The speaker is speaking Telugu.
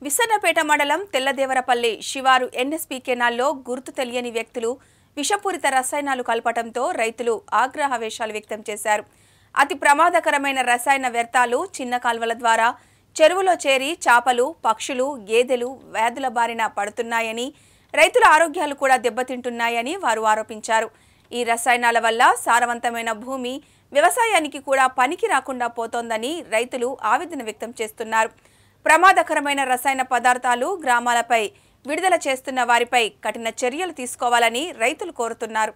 విసన్నపేట మండలం తెల్లదేవరపల్లి శివారు ఎన్ఎస్పీ కెనాల్లో గుర్తు తెలియని వ్యక్తులు విషపూరిత రసాయనాలు కలపడంతో రైతులు ఆగ్రహావేశాలు వ్యక్తం చేశారు. అతి ప్రమాదకరమైన రసాయన వ్యర్థాలు చిన్న కాల్వల ద్వారా చెరువులో చేరి చేపలు, పక్షులు, గేదెలు వ్యాధుల బారిన పడుతున్నాయని, రైతుల ఆరోగ్యాలు కూడా దెబ్బతింటున్నాయని వారు ఆరోపించారు. ఈ రసాయనాల వల్ల సారవంతమైన భూమి వ్యవసాయానికి కూడా పనికి రాకుండా పోతోందని రైతులు ఆవేదన వ్యక్తం చేస్తున్నారు. ప్రమాదకరమైన రసాయన పదార్థాలు గ్రామాలపై విడుదల చేస్తున్న వారిపై కఠిన చర్యలు తీసుకోవాలని రైతులు కోరుతున్నారు.